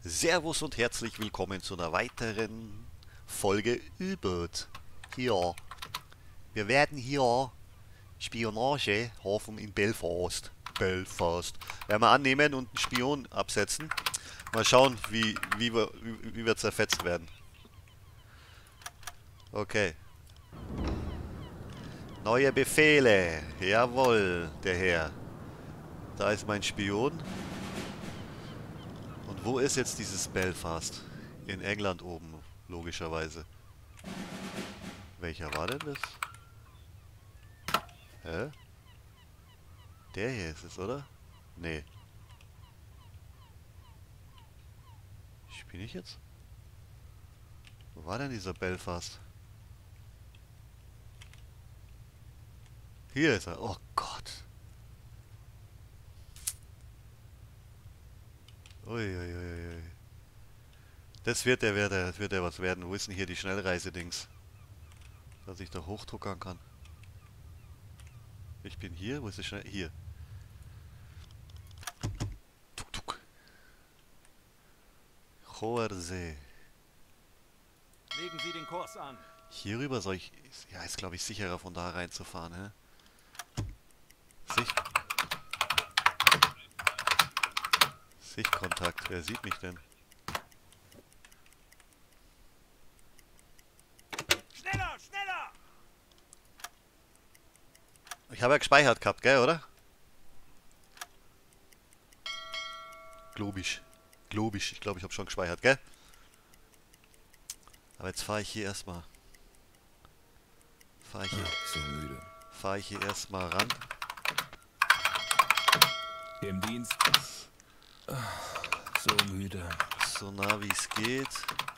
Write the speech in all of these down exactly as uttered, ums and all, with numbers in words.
Servus und herzlich willkommen zu einer weiteren Folge U-Boot. Hier. Wir werden hier Spionagehafen in Belfast. Belfast. Werden wir annehmen und einen Spion absetzen. Mal schauen, wie, wie, wir, wie, wie wir zerfetzt werden. Okay. Neue Befehle. Jawohl, der Herr. Da ist mein Spion. Und wo ist jetzt dieses Belfast? In England oben, logischerweise. Welcher war denn das? Hä? Der hier ist es, oder? Nee. Spiel ich jetzt? Wo war denn dieser Belfast? Hier ist er. Oh Gott. Uiuiui. Das wird der, wird der, das wird der was werden. Wo ist denn hier die Schnellreise-Dings? Dass ich da hochdruckern kann. Ich bin hier. Wo ist der Schnell... Hier. Tuk tuk. Hoher See. Legen Sie den Kurs an. Hier rüber soll ich... Ja, ist glaube ich sicherer von da reinzufahren, hä? Sicht... Sichtkontakt. Wer sieht mich denn? Schneller, schneller! Ich habe ja gespeichert gehabt, gell, oder? Globisch. Globisch. Ich glaube, ich habe schon gespeichert, gell? Aber jetzt fahre ich hier erstmal. Fahre ich hier. Ach, so müde. Fahre ich hier erstmal ran. Im Dienst. So müde. So nah wie es geht.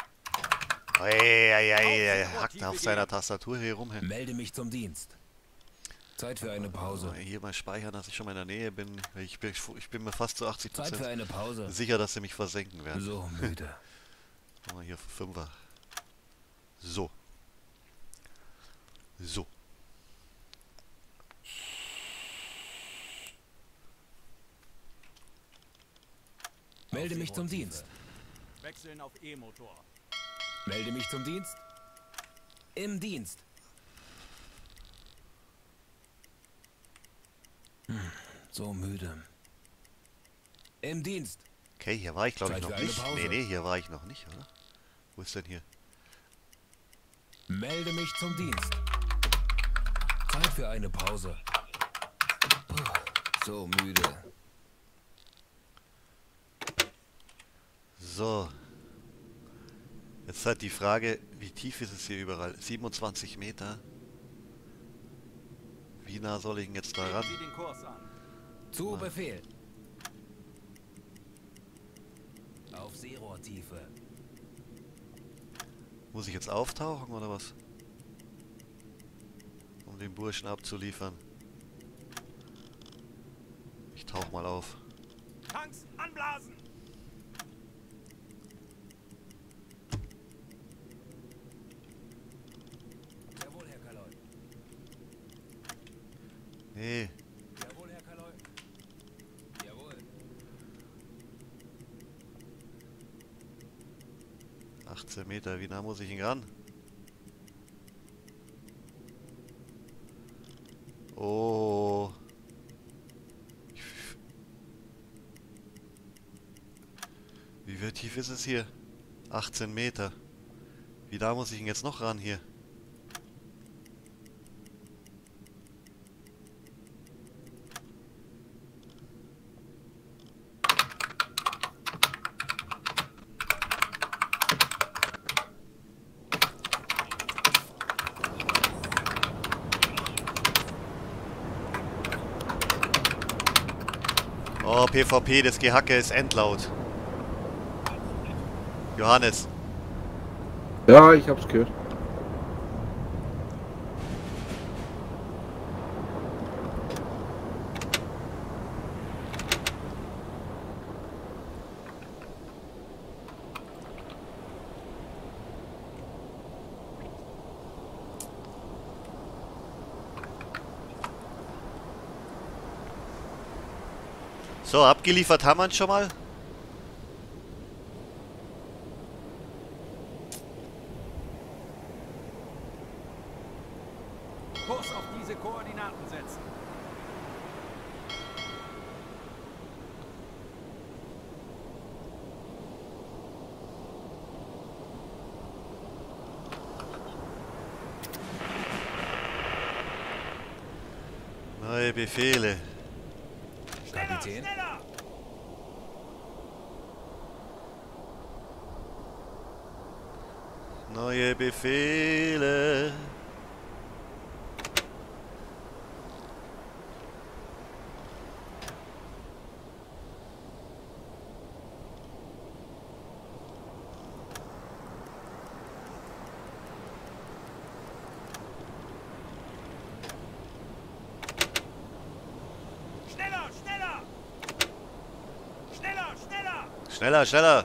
Eieiei, hackt auf seiner Tastatur hier rum. Hin. Melde mich zum Dienst. Zeit für eine Pause. Hier mal speichern, dass ich schon mal in der Nähe bin. Ich bin, ich bin mir fast zu achtzig Zeit für Prozent eine Pause. sicher, dass sie mich versenken werden. So müde. Machen wir hier Fünfer. So. So. Melde mich zum Dienst. Wechseln auf E-Motor. Melde mich zum Dienst. Im Dienst. Hm, so müde. Im Dienst. Okay, hier war ich glaube ich Zeit noch für eine nicht. Pause. Nee, nee, hier war ich noch nicht, oder? Wo ist denn hier? Melde mich zum Dienst. Zeit für eine Pause. Puh, so müde. So. Jetzt halt die Frage, wie tief ist es hier überall? siebenundzwanzig Meter. Wie nah soll ich denn jetzt da Legen ran? Sie den Kurs an. Zu Befehl. Auf Seerohrtiefe. Muss ich jetzt auftauchen oder was? Um den Burschen abzuliefern. Ich tauche mal auf. Tanks anblasen! Jawohl, Herr Kaloy. Nee, Jawohl, Herr Kaloy. Jawohl. achtzehn Meter, wie nah muss ich ihn ran? Oh. Wie wie tief ist es hier? achtzehn Meter. Wie nah muss ich ihn jetzt noch ran hier? Oh, P V P, das Gehacke ist endlaut. Johannes. Ja, ich hab's gehört. So, abgeliefert haben wir ihn schon mal. Kurs auf diese Koordinaten setzen. Neue Befehle. Schneller, Kapitän? schneller! Neue Befehle. Schneller, schneller! Schneller, schneller! Schneller, schneller.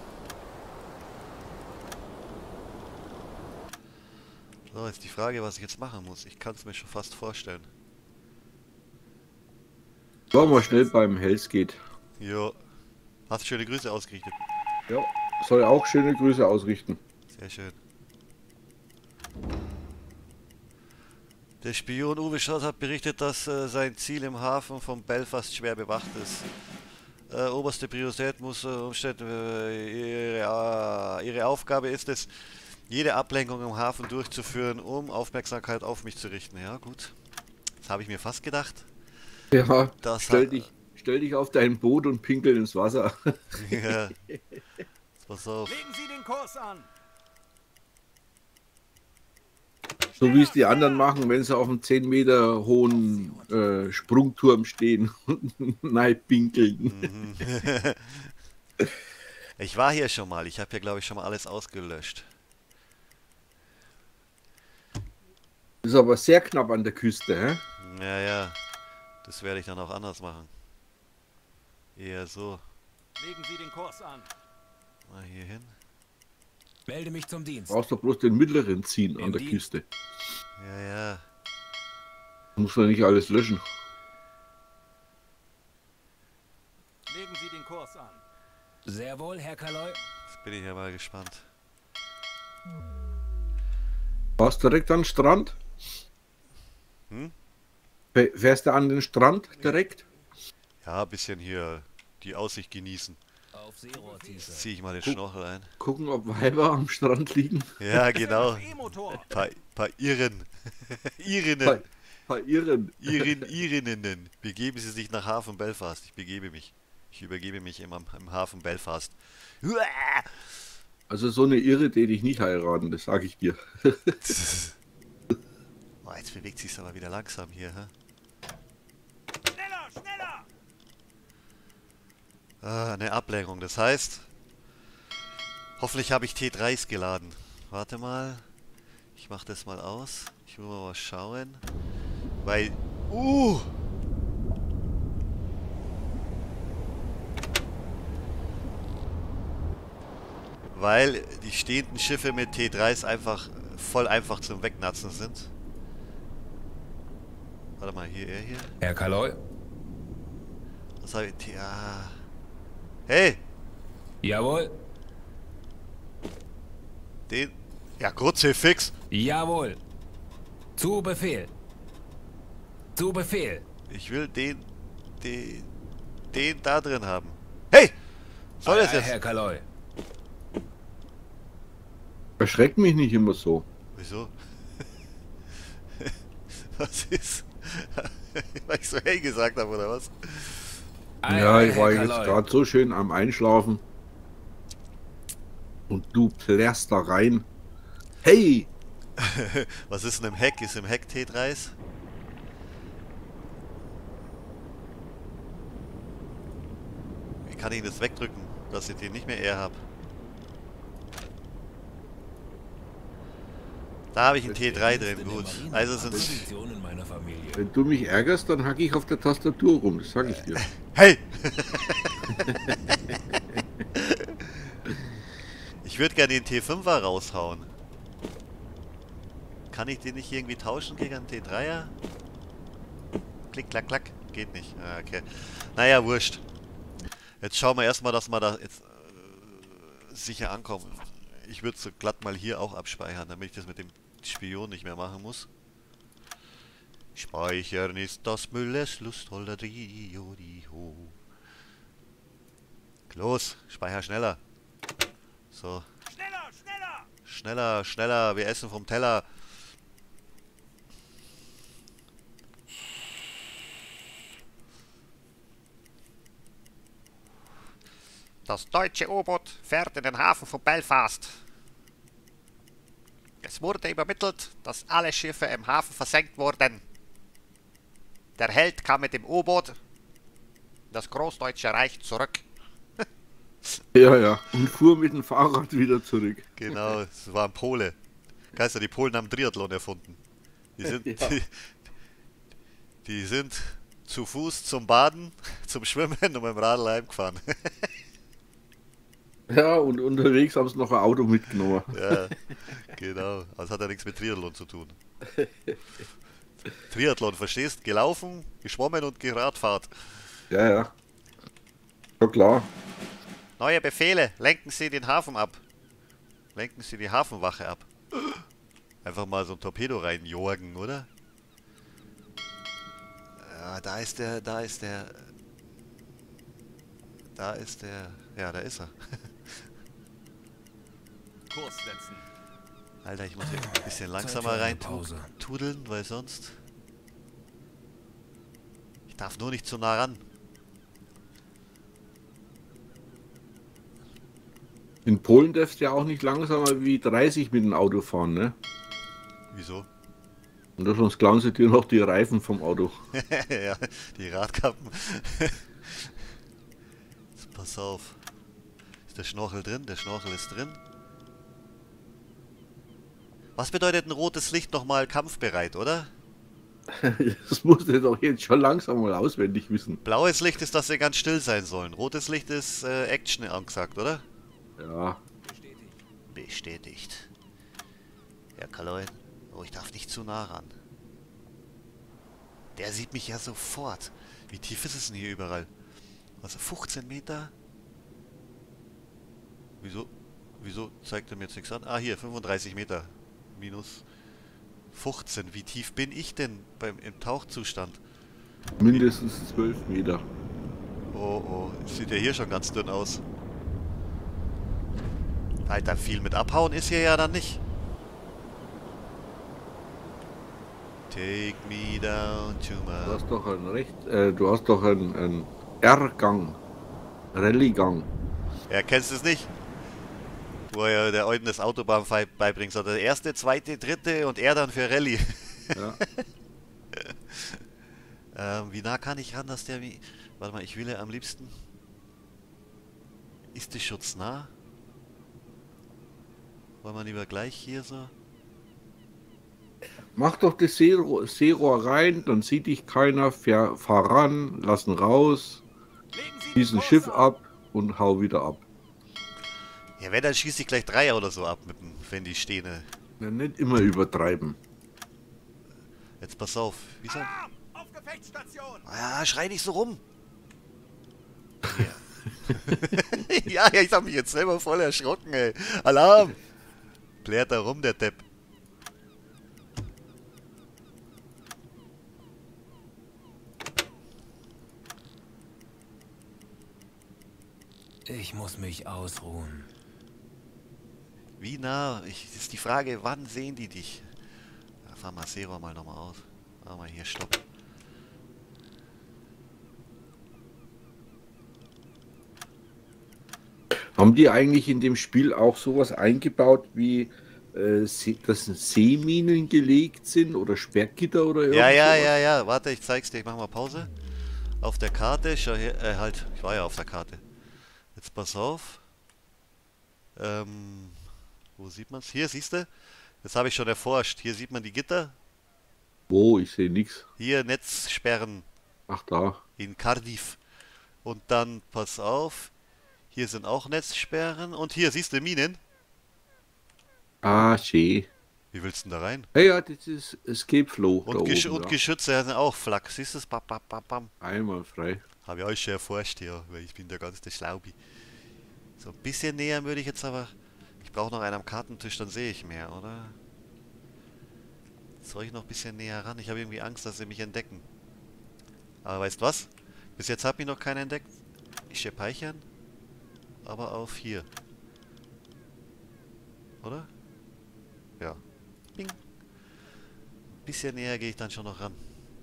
So, jetzt die Frage, was ich jetzt machen muss. Ich kann es mir schon fast vorstellen. War mal schnell beim Hells geht. Jo. Hast schöne Grüße ausgerichtet. Ja. Soll auch schöne Grüße ausrichten. Sehr schön. Der Spion Uwe Schott hat berichtet, dass äh, sein Ziel im Hafen von Belfast schwer bewacht ist. Äh, oberste Priorität muss äh, Umständen, äh, ihre, äh, ihre Aufgabe ist es, jede Ablenkung im Hafen durchzuführen, um Aufmerksamkeit auf mich zu richten. Ja, gut. Das habe ich mir fast gedacht. Ja, Das stell hat- dich, stell dich auf dein Boot und pinkel ins Wasser. Ja. Pass auf. Legen Sie den Kurs an! So wie es die anderen machen, wenn sie auf einem zehn Meter hohen äh, Sprungturm stehen und nein pinkeln. Ich war hier schon mal. Ich habe hier, glaube ich, schon mal alles ausgelöscht. Ist aber sehr knapp an der Küste, hä? Ja, ja. Das werde ich dann auch anders machen. Eher so. Legen Sie den Kurs an! Mal hier hin. Melde mich zum Dienst. Brauchst du bloß den mittleren ziehen an Im der Dienst. Küste. Ja, ja. Muss man nicht alles löschen. Legen Sie den Kurs an! Sehr wohl, Herr Kaloi. Jetzt bin ich ja mal gespannt. Warst direkt an den Strand? Hm? Fäh- Fährst du an den Strand direkt? Ja, ein bisschen hier die Aussicht genießen. Auf Seerohrtiefe. Jetzt ziehe ich mal den Schnorchel ein. Gucken, ob Weiber am Strand liegen. Ja, Wechseln genau. auf E-Motor! Paar, paar Irren. Bei, Irinnen. bei Irren. Irin, Irinnen. Begeben Sie sich nach Hafen Belfast. Ich begebe mich. Ich übergebe mich im, im Hafen Belfast. Uah! Also so eine Irre, die ich nicht heiraten, das sage ich dir. Oh, jetzt bewegt sich's aber wieder langsam hier. Hä? Schneller, schneller! Ah, eine Ablenkung. Das heißt, hoffentlich habe ich T dreis geladen. Warte mal. Ich mache das mal aus. Ich will mal was schauen. Weil... Uh! Weil die stehenden Schiffe mit T dreis einfach voll einfach zum Wegnatzen sind. Warte mal, hier, er hier. Herr Kaloi. Was habe ich? T- Ah. Hey! Jawohl. Den... Ja, Kruzifix! Jawohl. Zu Befehl. Zu Befehl. Ich will den... Den... Den da drin haben. Hey! Soll das Ei, ei, jetzt? Herr Kaloi. Erschreckt mich nicht immer so. Wieso? Was ist? Weil ich so hey gesagt habe, oder was? Ei, Ja, ei, ich war Herr jetzt Kaloi. gerade so schön am Einschlafen. Und du plärrst da rein. Hey! Was ist denn im Heck? Ist im Heck T dreis? Wie kann ich das wegdrücken, dass ich den nicht mehr eher habe? Da habe ich einen T drei drin, gut. Also sind es... Position in meiner Familie. Wenn du mich ärgerst, dann hacke ich auf der Tastatur rum, das sage ich dir. Hey! Ich würde gerne den T fünfer raushauen. Kann ich den nicht irgendwie tauschen gegen einen T dreier? Klick, klack, klack. Geht nicht. Ah, okay. Naja, wurscht. Jetzt schauen wir erstmal, dass wir da jetzt äh, sicher ankommen. Ich würde so glatt mal hier auch abspeichern, damit ich das mit dem Spion nicht mehr machen muss. Speichern ist das Müllers Lustholder Trio, die ho. Los, speicher schneller. So. Schneller, schneller! Schneller, schneller, wir essen vom Teller. Das deutsche U-Boot fährt in den Hafen von Belfast. Es wurde übermittelt, dass alle Schiffe im Hafen versenkt wurden. Der Held kam mit dem U-Boot in das Großdeutsche Reich zurück. Ja, ja. Und fuhr mit dem Fahrrad wieder zurück. Genau, es war ein Pole. Geister, die Polen haben Triathlon erfunden. Die sind, Ja. die, die sind zu Fuß zum Baden, zum Schwimmen und mit dem Radl heimgefahren. Ja, und unterwegs haben sie noch ein Auto mitgenommen. Ja, genau. Das hat ja nichts mit Triathlon zu tun. Triathlon, verstehst? Gelaufen, geschwommen und Geradfahrt. Ja, ja. Ja, klar. Neue Befehle. Lenken Sie den Hafen ab. Lenken Sie die Hafenwache ab. Einfach mal so ein Torpedo reinjorgen, oder? Ja, da ist der, da ist der... Da ist der... Ja, da ist er. Kurs setzen. Alter, ich muss hier ein bisschen langsamer für eine rein Pause. tudeln, weil sonst... Ich darf nur nicht zu nah ran. In Polen darfst du ja auch nicht langsamer wie dreißig mit dem Auto fahren, ne? Wieso? Und da sonst klauen sie dir noch die Reifen vom Auto. Ja, die Radkappen. Jetzt pass auf. Ist der Schnorchel drin? Der Schnorchel ist drin. Was bedeutet ein rotes Licht nochmal kampfbereit, oder? Das musst du doch jetzt schon langsam mal auswendig wissen. Blaues Licht ist, dass sie ganz still sein sollen. Rotes Licht ist äh, Action angesagt, oder? Ja. Bestätigt. Ja, Kaloin. Oh, ich darf nicht zu nah ran. Der sieht mich ja sofort. Wie tief ist es denn hier überall? Also fünfzehn Meter? Wieso? Wieso zeigt er mir jetzt nichts an? Ah, hier, fünfunddreißig Meter. Minus fünfzehn. Wie tief bin ich denn beim, im Tauchzustand? Mindestens zwölf Meter. Oh, oh. Sieht ja hier schon ganz dünn aus. Alter, viel mit abhauen ist hier ja dann nicht. Take me down to Du my... hast doch einen Recht, äh, du hast doch einen, einen R-Gang. Rallye-Gang. Ja, kennst du es nicht? Wo er der Alten das Autobahn beibringt. So, der erste, zweite, dritte und er dann für Rallye. Ja. ähm, wie nah kann ich ran, dass der wie... Warte mal, ich will ja am liebsten... Ist die Schutz nah? Wollen wir lieber gleich hier so... Mach doch das Seerohr, Seerohr rein, dann sieht dich keiner, fahr, fahr ran, lassen raus, Legen Sie den diesen Kurs Schiff an. ab und hau wieder ab. Ja, wenn, dann schieße ich gleich Dreier oder so ab, mit dem, wenn die stehen. äh. Ja, nicht immer übertreiben. Jetzt pass auf. Wie soll... Alarm! Auf Gefechtsstation! Ah, schrei nicht so rum. Ja, ja, ich hab mich jetzt selber voll erschrocken, ey. Alarm! Blärt da rum, der Depp. Ich muss mich ausruhen. Wie nah? Ich, ist die Frage, wann sehen die dich? Ja, fahr mal Seerohr mal nochmal aus. Mach mal hier, stopp. Haben die eigentlich in dem Spiel auch sowas eingebaut wie, äh, See- dass Seeminen gelegt sind oder Sperrgitter oder irgendwas? Ja, ja, ja, ja. Warte, ich zeig's dir. Ich mach mal Pause. Auf der Karte. Schau her. Äh, halt. Ich war ja auf der Karte. Jetzt pass auf. Ähm, wo sieht man's? Hier, siehst du? Das habe ich schon erforscht. Hier sieht man die Gitter. Wo? Ich sehe nichts. Hier Netzsperren Ach da. in Cardiff. Und dann, pass auf. Hier sind auch Netzsperren. Und hier, siehst du Minen? Ah, schön. Wie willst du denn da rein? Ja, ja, das ist Escape Flow. da Und, Gesch oben, und ja. Geschütze sind auch Flak. Siehst du es? Bam, bam, bam, bam. Einmal frei. Habe ich euch schon erforscht hier, weil ich bin der ganze Schlaubi. So ein bisschen näher würde ich jetzt aber... Ich brauche noch einen am Kartentisch, dann sehe ich mehr, oder? Soll ich noch ein bisschen näher ran? Ich habe irgendwie Angst, dass sie mich entdecken. Aber weißt was? Bis jetzt hat mich noch keiner entdeckt. Ich speichern. Aber auf hier. Oder? Ja. Bing. Ein bisschen näher gehe ich dann schon noch ran.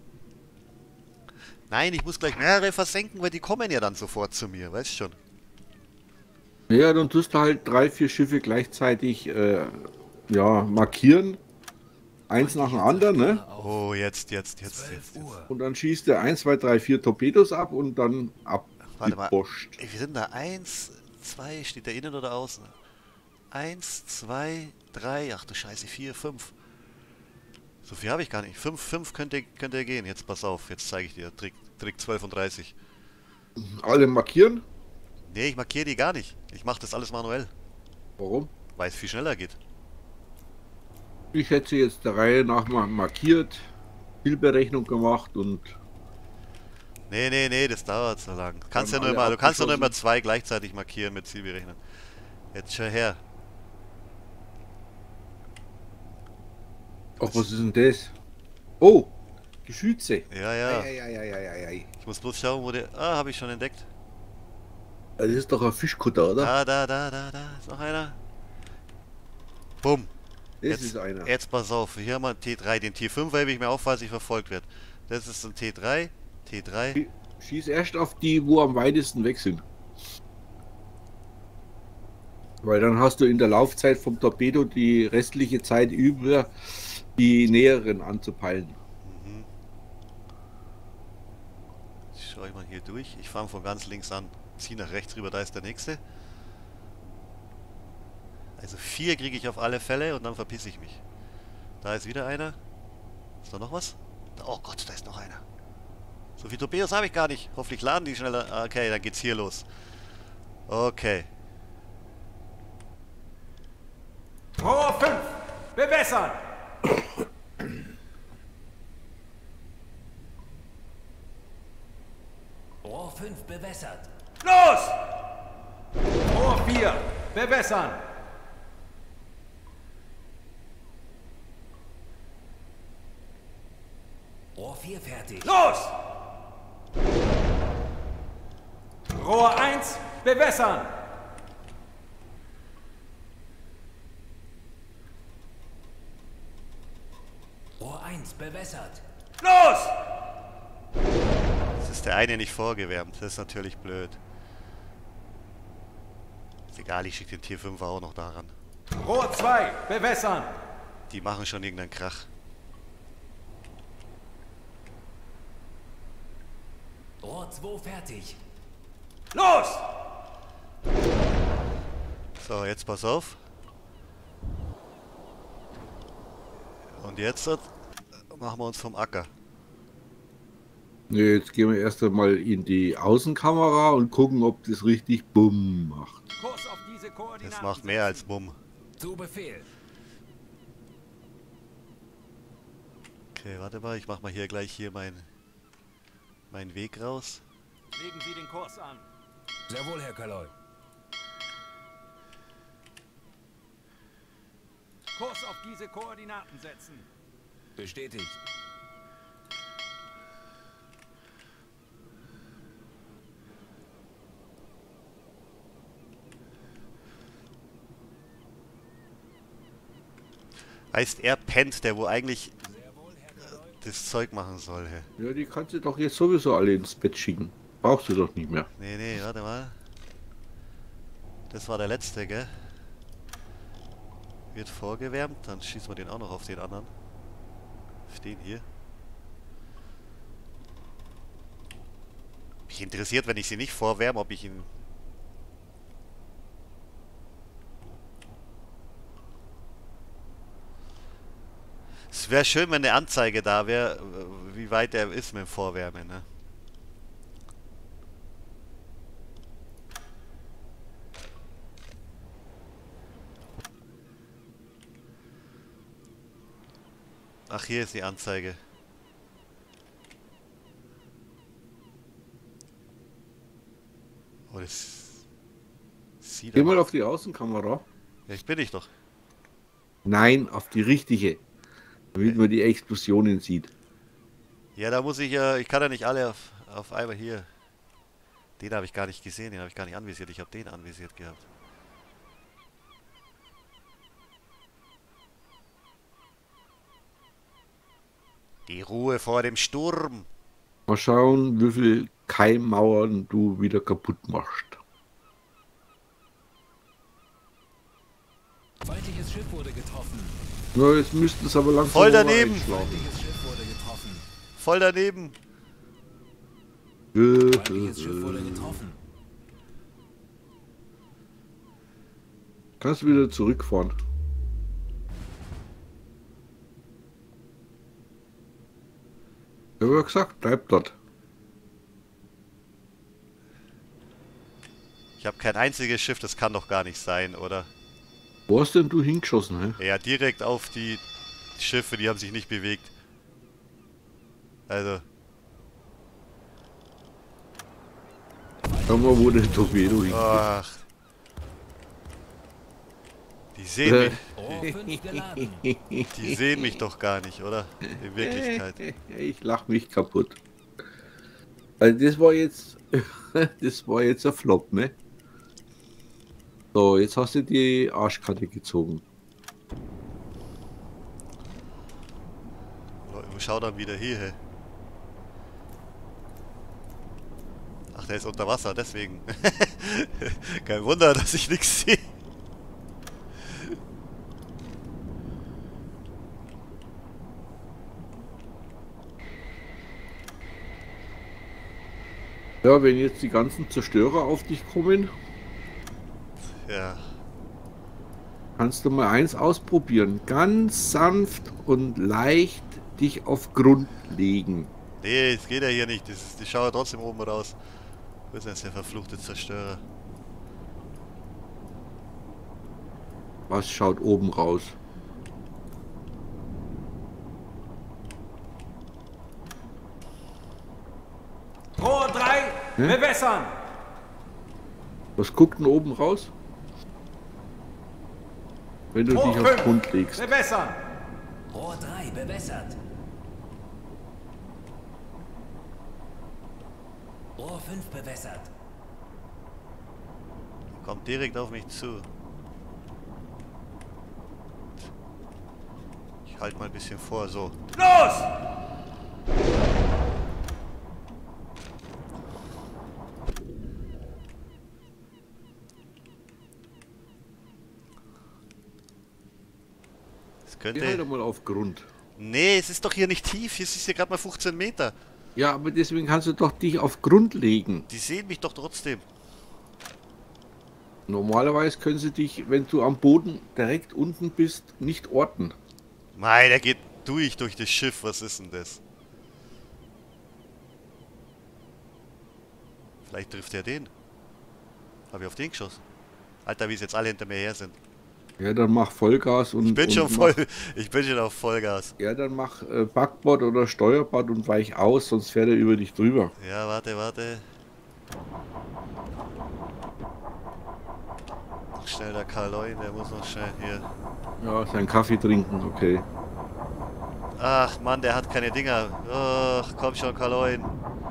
Nein, ich muss gleich mehrere versenken, weil die kommen ja dann sofort zu mir. Weißt schon. Ja, dann tust du halt drei, vier Schiffe gleichzeitig äh, ja, markieren. Eins nach dem anderen, ne? Oh, jetzt, jetzt, jetzt, zwölf jetzt. jetzt. Uhr. Und dann schießt du eins, zwei, drei, vier Torpedos ab und dann ab Warte die mal. Post. Wir sind da eins, zwei, steht der innen oder außen? Eins, zwei, drei, ach du Scheiße, vier, fünf. So viel habe ich gar nicht. Fünf, fünf könnte, könnte gehen. Jetzt pass auf, jetzt zeige ich dir. Trick, Trick zwölf und dreißig. Alle markieren? Nee, ich markiere die gar nicht. Ich mache das alles manuell, Warum? weil es viel schneller geht. Ich hätte jetzt der Reihe nach mal markiert, Zielberechnung gemacht und Nee, nee, nee, das dauert so lang. Du kannst ja Dann nur alle immer, du kannst ja nur immer abgeschossen. zwei gleichzeitig markieren mit Zielberechnen. Jetzt schau her. ach, was ist denn das? Oh, Geschütze. Ja, ja. Ei, ei, ei, ei, ei, ei. Ich muss bloß schauen, wo der... Ah, habe ich schon entdeckt. Das ist doch ein Fischkutter, oder? Da, da, da, da, da. Ist noch einer. Bumm. Das Jetzt, ist einer. jetzt pass auf. Hier haben wir einen T drei. Den T fünf hebe ich mir auf, falls ich verfolgt werde. Das ist ein T drei. T drei. Schieß erst auf die, wo am weitesten weg sind. Weil dann hast du in der Laufzeit vom Torpedo die restliche Zeit über, die näheren anzupeilen. Schau ich mal hier durch. Ich fange von ganz links an. Zieh nach rechts rüber. Da ist der nächste. Also vier kriege ich auf alle Fälle und dann verpisse ich mich. Da ist wieder einer. Ist da noch was? Oh Gott, da ist noch einer. So viele Torpedos habe ich gar nicht. Hoffentlich laden die schneller. Okay, dann geht's hier los. Okay. Rohr fünf. Bewässern. Rohr fünf bewässert. Los! Rohr vier. Bewässern. Rohr vier fertig. Los! Rohr eins. Bewässern. Rohr eins bewässert. Los! Das ist der eine nicht vorgewärmt. Das ist natürlich blöd. Ist egal, ich schicke den Tier fünf auch noch daran. Rohr zwei. Bewässern. Die machen schon irgendeinen Krach. Rohr zwei fertig. Los! So, jetzt pass auf. Und jetzt äh, machen wir uns vom Acker. Nee, jetzt gehen wir erst einmal in die Außenkamera und gucken, ob das richtig Bumm macht. Kurs auf diese Koordinaten. Das macht mehr als Bumm. Zu Befehl. Okay, warte mal, ich mach mal hier gleich hier mein, meinen Weg raus. Legen Sie den Kurs an. Sehr wohl, Herr Kaloi. Kurs auf diese Koordinaten setzen. Bestätigt. Heißt, er pennt, der wo eigentlich äh, das Zeug machen soll. Hä? Ja, die kannst du doch jetzt sowieso alle ins Bett schicken. Brauchst du doch nicht mehr. Nee, nee, warte mal. Das war der letzte, gell? Wird vorgewärmt, dann schießen wir den auch noch auf den anderen. Auf den hier. Mich interessiert, wenn ich sie nicht vorwärme, ob ich ihn... Es wäre schön, wenn eine Anzeige da wäre, wie weit er ist mit dem Vorwärmen, ne? Ach, hier ist die Anzeige. Oh, das sieht Geh aber... mal auf die Außenkamera. Ja, ich bin ich doch. Nein, auf die richtige. Damit man die Explosionen sieht. Ja, da muss ich ja, ich kann ja nicht alle auf, auf einmal hier. Den habe ich gar nicht gesehen, den habe ich gar nicht anvisiert. Ich habe den anvisiert gehabt. Die Ruhe vor dem Sturm. Mal schauen, wie viel Keimmauern du wieder kaputt machst. Feindliches Schiff wurde getroffen. Na, jetzt müssten es aber langsam Voll mal daneben. einschlagen. Feindliches Schiff wurde getroffen. Voll daneben. Feindliches Schiff wurde getroffen. Kannst du wieder zurückfahren. Ich habe ja gesagt, bleib dort. Ich habe kein einziges Schiff, das kann doch gar nicht sein, oder? Wo hast denn du hingeschossen, hä? Ja, direkt auf die Schiffe, die haben sich nicht bewegt. Also, Schau mal, wo der Torpedo hingeht. ach. Die sehen Äh. mich, Rohr fünf geladen. die sehen mich doch gar nicht, oder? In Wirklichkeit. Ich lach mich kaputt. Also das war jetzt, das war jetzt ein Flop, ne? So, jetzt hast du die Arschkarte gezogen. Schau dann wieder hier, hey. Ach, der ist unter Wasser, deswegen. Kein Wunder, dass ich nichts sehe. Ja, wenn jetzt die ganzen Zerstörer auf dich kommen, Ja. kannst du mal eins ausprobieren. Ganz sanft und leicht dich auf Grund legen. Nee, es geht ja hier nicht. Das ist, die schauen ja trotzdem oben raus. Wo ist denn jetzt der verfluchte Zerstörer? Was schaut oben raus? Rohr drei, Hm? bewässern! Was guckt denn oben raus? Wenn du Hoch dich auf fünf, Grund legst. bewässern! Rohr drei bewässert. Rohr fünf bewässert. Kommt direkt auf mich zu. Ich halte mal ein bisschen vor, so. Los! Das Geh halt könnte... mal auf Grund. Nee, es ist doch hier nicht tief. Hier ist es hier gerade mal fünfzehn Meter. Ja, aber deswegen kannst du doch dich auf Grund legen. Die sehen mich doch trotzdem. Normalerweise können sie dich, wenn du am Boden direkt unten bist, nicht orten. Mei, der geht durch, durch das Schiff. Was ist denn das? Vielleicht trifft er den. Habe ich auf den geschossen. Alter, wie es jetzt alle hinter mir her sind. Ja, dann mach Vollgas und. Ich bin und schon mach, voll. Ich bin schon auf Vollgas. Ja, dann mach äh, Backbord oder Steuerbord und weich aus, sonst fährt er über dich drüber. Ja, warte, warte. Noch schnell der Karloin, der muss noch schnell hier. Ja, seinen Kaffee trinken, okay. Ach Mann, der hat keine Dinger. Ach, komm schon, Karloin.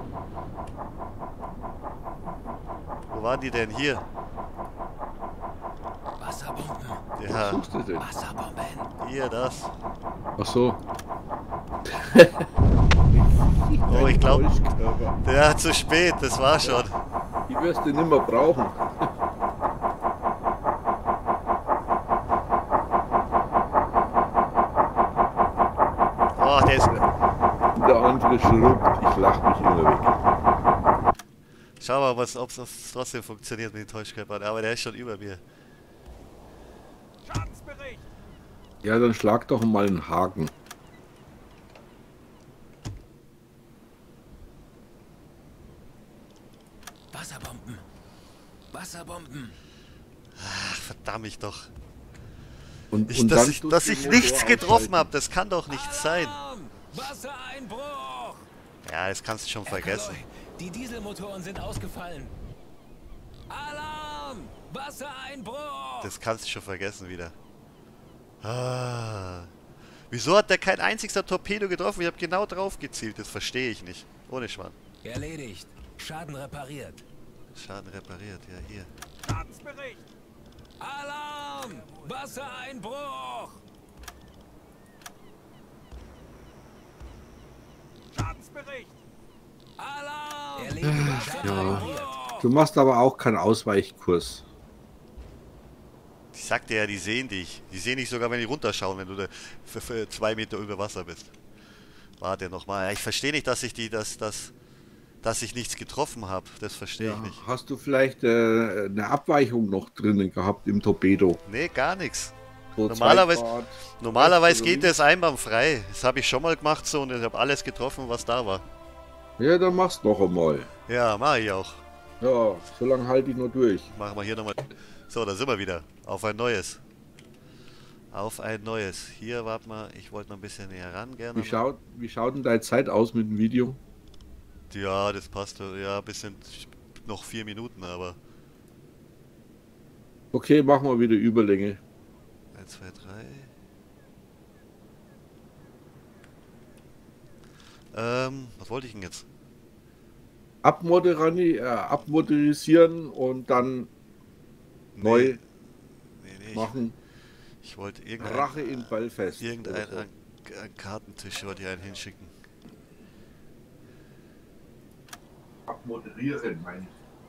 Wo waren die denn? Hier. Wasserbomben. Was Ja, suchst du denn? Wasserbomben. hier, das. Ach so. Oh, ich glaube, Täuschkörper. ja, zu spät, das war schon. Die wirst du nimmer brauchen. Oh, der ist. Der andere schrubbt, ich lach mich immer weg. Schau mal, was, ob es trotzdem funktioniert mit den Täuschkörpern. Aber der ist schon über mir. Schadensbericht! Ja, dann schlag doch mal einen Haken. Wasserbomben. Wasserbomben. Ach, verdammt ich doch. Und, Ich, und dass dann ich, tust dass du ich den nichts Motor getroffen ausschalten. habe, das kann doch nicht sein. Alarm! Wassereinbruch! Ja, das kannst du schon Herr vergessen. Kaloi, die Dieselmotoren sind ausgefallen. Alarm! Wassereinbruch! Das kannst du schon vergessen wieder. Ah, Wieso hat der kein einziger Torpedo getroffen? Ich habe genau drauf gezielt. Das verstehe ich nicht. Ohne Schmarrn. Erledigt. Schaden repariert. Schaden repariert, ja hier. Schadensbericht. Alarm! Wassereinbruch! Schadensbericht. Alarm! Erledigt. Wassereinbruch! Du machst aber auch keinen Ausweichkurs. Ich sagte ja, die sehen dich. Die sehen dich sogar, wenn die runterschauen, wenn du da für, für zwei Meter über Wasser bist. Warte nochmal. Ich verstehe nicht, dass ich die, dass, dass, dass ich nichts getroffen habe. Das verstehe Ja, ich nicht. hast du vielleicht äh, eine Abweichung noch drinnen gehabt im Torpedo? Nee, gar nichts. So Normalerweise, zwei Grad normalerweise rechts oder geht das einwandfrei. Das habe ich schon mal gemacht so und ich habe alles getroffen, was da war. links? Ja, dann mach's noch einmal. Ja, mache ich auch. Ja, so lange halte ich nur durch. Machen wir hier nochmal. So, da sind wir wieder. Auf ein neues. Auf ein neues. Hier, warte mal, ich wollte noch ein bisschen näher ran gerne. Wie schaut, wie schaut denn deine Zeit aus mit dem Video? Ja, das passt. Ja, ein bisschen noch vier Minuten, aber. Okay, machen wir wieder Überlänge. eins, zwei, drei. Ähm, was wollte ich denn jetzt? Abmoderani, äh, abmoderisieren und dann neu Nee, nee, ich, machen. ich wollte irgendein, Rache in Belfast. irgendein oder so. ein, ein Kartentisch wollte ich einen hinschicken. Abmoderieren, meine ich.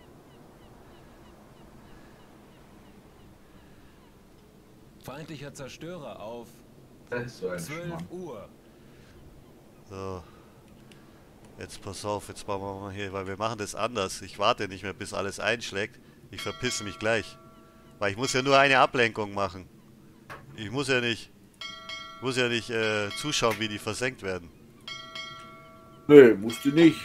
Feindlicher Zerstörer auf Das ist so ein zwölf Schmarrn. Uhr. So. Jetzt pass auf, jetzt machen wir mal hier, weil wir machen das anders. Ich warte nicht mehr, bis alles einschlägt. Ich verpisse mich gleich. Weil ich muss ja nur eine Ablenkung machen. Ich muss ja nicht, muss ja nicht äh, zuschauen, wie die versenkt werden. Nö, musst du nicht.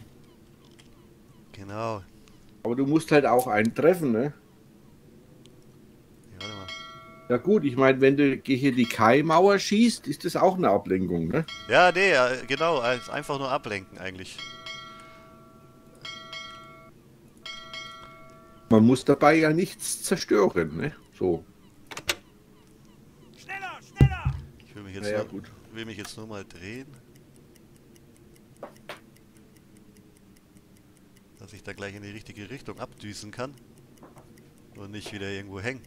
Genau. Aber du musst halt auch einen treffen, ne? Ja, warte mal. Ja gut, ich meine, wenn du hier die Kai-Mauer schießt, ist das auch eine Ablenkung, ne? Ja, nee, ja, genau. als- Einfach nur ablenken eigentlich. Man muss dabei ja nichts zerstören, ne? So. Schneller, schneller. Ich will mich jetzt, Na ja, nur, gut. will mich jetzt nur mal drehen. Dass ich da gleich in die richtige Richtung abdüsen kann. Und nicht wieder irgendwo hängen.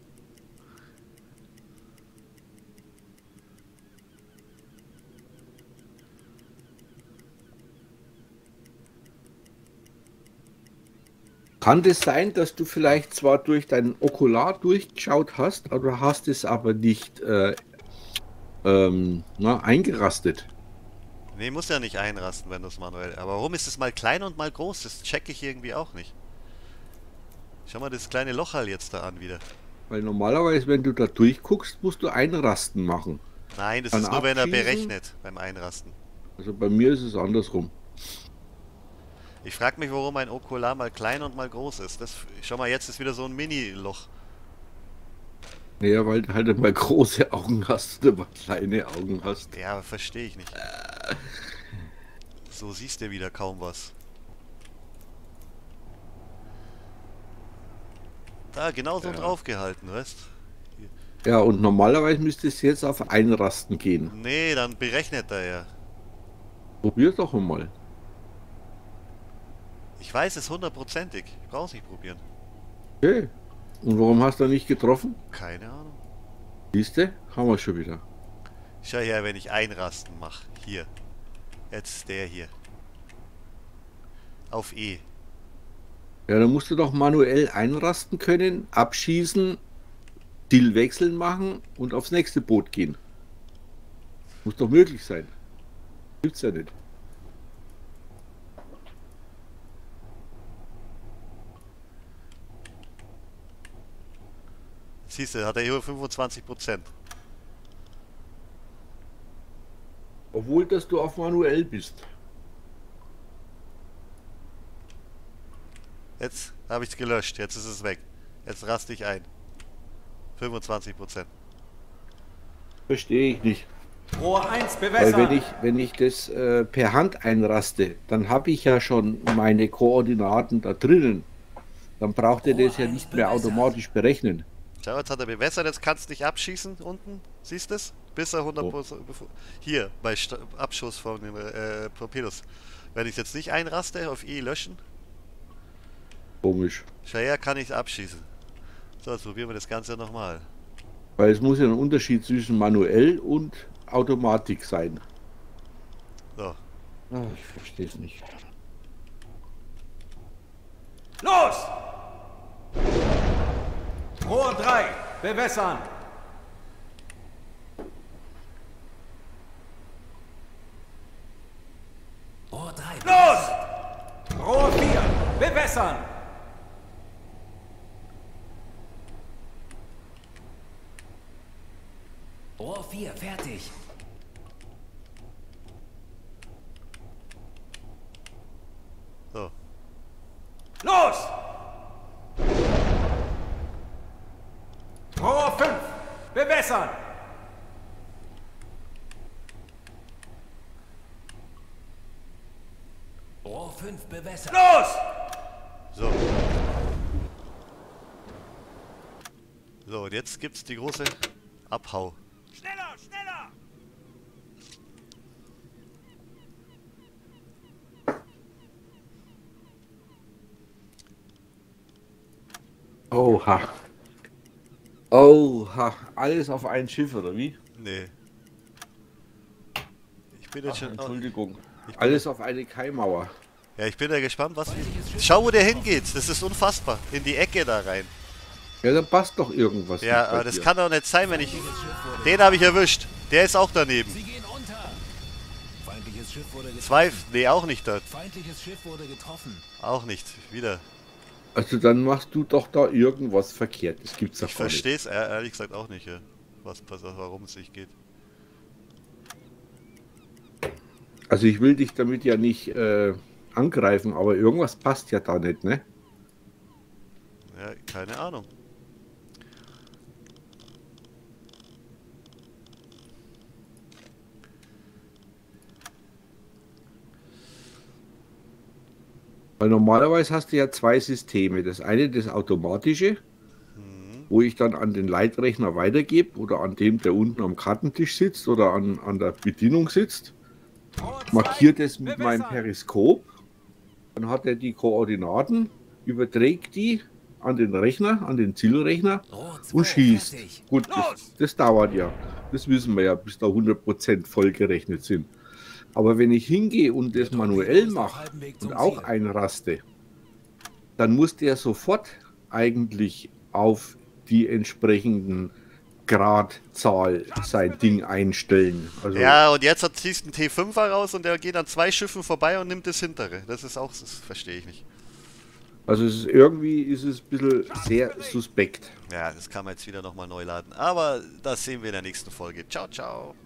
Kann das sein, dass du vielleicht zwar durch deinen Okular durchgeschaut hast, aber hast es aber nicht äh, ähm, na, eingerastet? Nee, muss ja nicht einrasten, wenn das manuell. Aber warum ist es mal klein und mal groß? Das checke ich irgendwie auch nicht. Schau mal das kleine Loch halt jetzt da an wieder. Weil normalerweise, wenn du da durchguckst, musst du einrasten machen. Nein, das Dann ist nur, wenn er abschießen? berechnet beim Einrasten. Also bei mir ist es andersrum. Ich frage mich, warum ein Okular mal klein und mal groß ist. Das, schau mal, jetzt ist wieder so ein Mini-Loch. Naja, weil du halt mal große Augen hast oder mal kleine Augen hast. Ja, verstehe ich nicht. So siehst du wieder kaum was. Da, genau so Ja. draufgehalten, weißt? Ja, und normalerweise müsste es jetzt auf Einrasten gehen. Nee, dann berechnet er ja. Probier doch einmal. Ich weiß es hundertprozentig. Ich brauch's nicht probieren. Okay. Und warum hast du nicht getroffen? Keine Ahnung. Siehste, haben wir schon wieder. Schau her, wenn ich Einrasten mache. Hier. Jetzt der hier. Auf E. Ja, dann musst du doch manuell einrasten können, abschießen, Zielwechseln machen und aufs nächste Boot gehen. Muss doch möglich sein. Gibt's ja nicht. Siehst du, hat er hier fünfundzwanzig Prozent. Obwohl, dass du auf manuell bist. Jetzt habe ich es gelöscht. Jetzt ist es weg. Jetzt raste ich ein. fünfundzwanzig Prozent. Verstehe ich nicht. Rohr eins Weil bewässern. wenn ich, wenn ich das äh, per Hand einraste, dann habe ich ja schon meine Koordinaten da drinnen. Dann braucht er das ja nicht mehr automatisch berechnen. Schau, jetzt hat er bewässert. Jetzt kannst du nicht abschießen unten. Siehst du es? Bis er hundert Prozent... bevor- Hier, bei St Abschuss von den äh, Torpedos. Wenn ich es jetzt nicht einraste, auf E löschen, Komisch. Schwer kann ich es abschießen. So, jetzt probieren wir das Ganze nochmal. Weil es muss ja ein Unterschied zwischen manuell und Automatik sein. So. Ah, ich verstehe es nicht. Los! Rohr drei, bewässern! Rohr drei. Los! Rohr vier, bewässern! Rohr vier, fertig. So. Los! Rohr fünf, bewässern! Rohr fünf, bewässert. Los! So. So, und jetzt gibt's die große Abhau. Schneller, schneller! Oha. Oha. Alles auf ein Schiff, oder wie? Nee. Ich bin jetzt Ach, schon... Entschuldigung. Ich bin Alles auf eine Kaimauer. Ja, ich bin ja gespannt, was... Schau, wo der hingeht. Das ist unfassbar. In die Ecke da rein. Ja, dann passt doch irgendwas. Ja, nicht bei aber das dir. kann doch nicht sein, wenn ich... Den habe ich erwischt. Der ist auch daneben. Sie gehen unter. Feindliches Schiff wurde getroffen. Zwei... Nee, auch nicht dort. Feindliches Schiff wurde getroffen. Auch nicht. Wieder. Also dann machst du doch da irgendwas verkehrt. Das gibt's doch Ich gar nicht. verstehe es ehrlich gesagt auch nicht, ja. Was, was, warum es nicht geht. Also ich will dich damit ja nicht äh, angreifen, aber irgendwas passt ja da nicht, ne? Ja, keine Ahnung. Weil normalerweise hast du ja zwei Systeme. Das eine das automatische, wo ich dann an den Leitrechner weitergebe oder an dem, der unten am Kartentisch sitzt oder an, an der Bedienung sitzt. Rohr zwei, Markiert es mit meinem bewässern! Periskop. Dann hat er die Koordinaten, überträgt die an den Rechner, an den Zielrechner Rohr zwei, und schießt. fertig. Gut, das, das dauert ja. Das wissen wir ja, bis da hundert Prozent voll gerechnet sind. Aber wenn ich hingehe und das manuell mache und auch einraste, dann muss der sofort eigentlich auf die entsprechenden Gradzahl sein Ding einstellen. Also, Ja, und jetzt hat ziehst einen T fünfer raus und der geht an zwei Schiffen vorbei und nimmt das hintere. Das ist auch... Das verstehe ich nicht. also es ist, irgendwie ist es ein bisschen sehr suspekt. Ja, das kann man jetzt wieder nochmal neu laden. Aber das sehen wir in der nächsten Folge. Ciao, ciao.